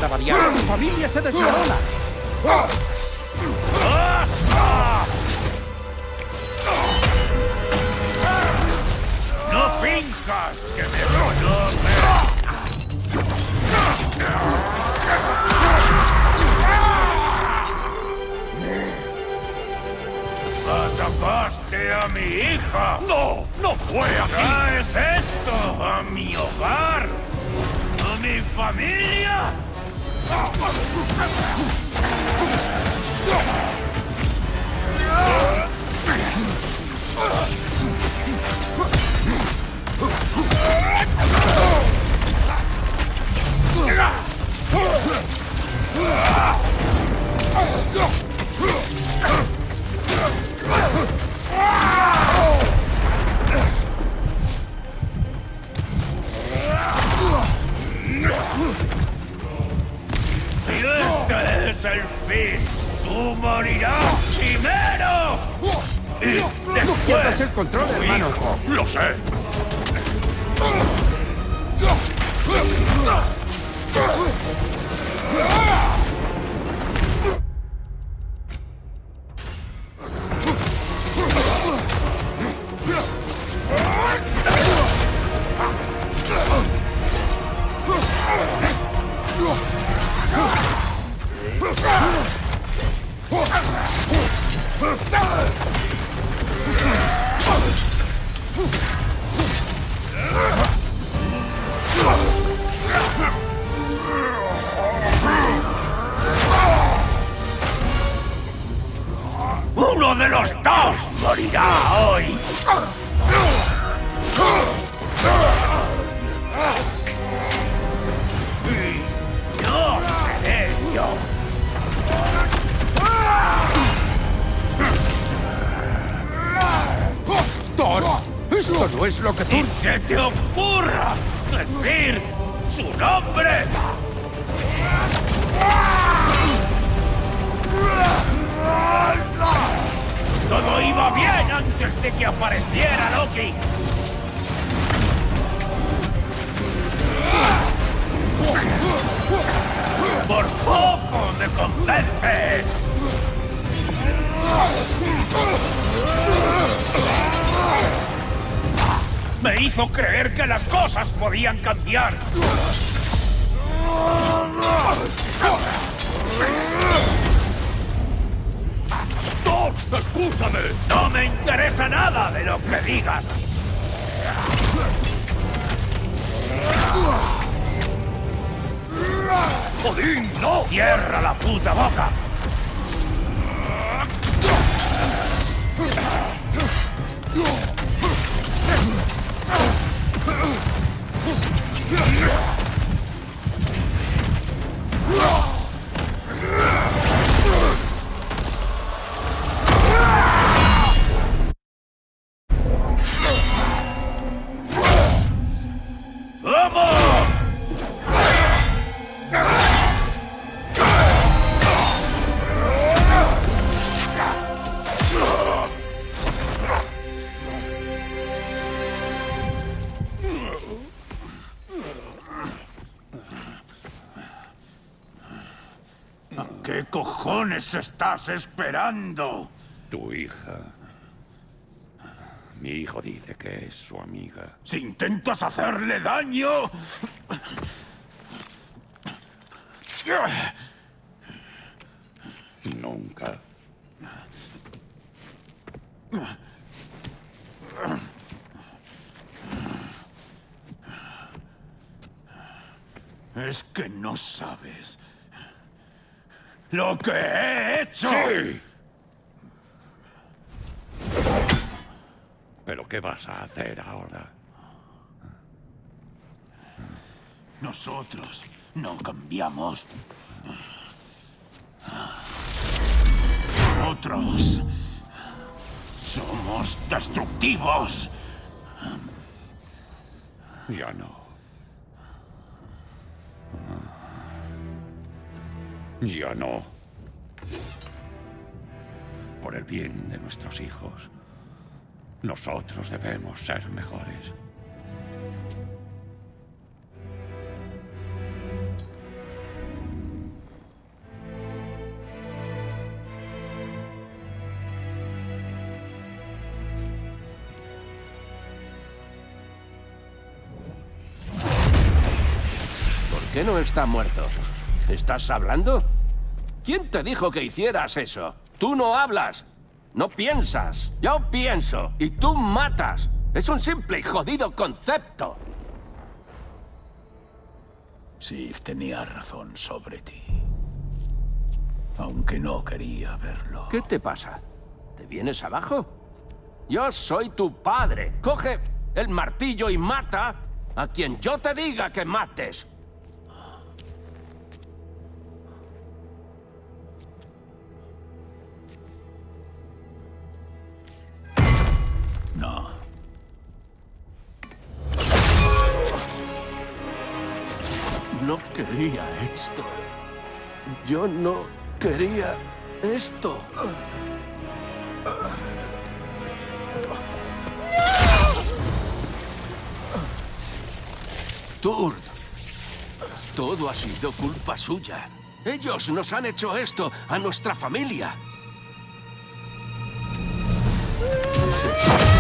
para variar. ¡Tu familia se desmorona! ¡No finjas que me conoces! ¡Atacaste a mi hija! ¡No! ¡No fue así! ¿Traes esto a mi hogar? ¿A mi familia? Y este es el fin. ¡Tú morirás primero! Y después... ¡No pierdas el control, hermano! ¡Lo sé! ¡Uno de los dos morirá hoy! Y no seré yo. ¡Thor! ¡Esto no es lo que tú... ¡Ni se te ocurra decir su nombre! ¡Todo iba bien antes de que apareciera Loki! ¡Por poco me convences! Me hizo creer que las cosas podían cambiar. ¡No! ¡Escúchame! No me interesa nada de lo que digas. ¡Odín, no! ¡Cierra la puta boca! ¿Qué cojones estás esperando? Tu hija. Mi hijo dice que es su amiga. Si intentas hacerle daño... Nunca. Es que no sabes lo que he hecho. ¡Sí! ¿Pero qué vas a hacer ahora? Nosotros no cambiamos. Nosotros somos destructivos. Ya no. Ya no. Por el bien de nuestros hijos, nosotros debemos ser mejores. qué no está muerto? ¿Estás hablando? ¿Quién te dijo que hicieras eso? Tú no hablas. No piensas. Yo pienso. Y tú matas. Es un simple y jodido concepto. Sif tenía razón sobre ti. Aunque no quería verlo. ¿Qué te pasa? ¿Te vienes abajo? Yo soy tu padre. Coge el martillo y mata a quien yo te diga que mates. No. No quería esto. Yo no quería esto. Turd, todo ha sido culpa suya. Ellos nos han hecho esto a nuestra familia.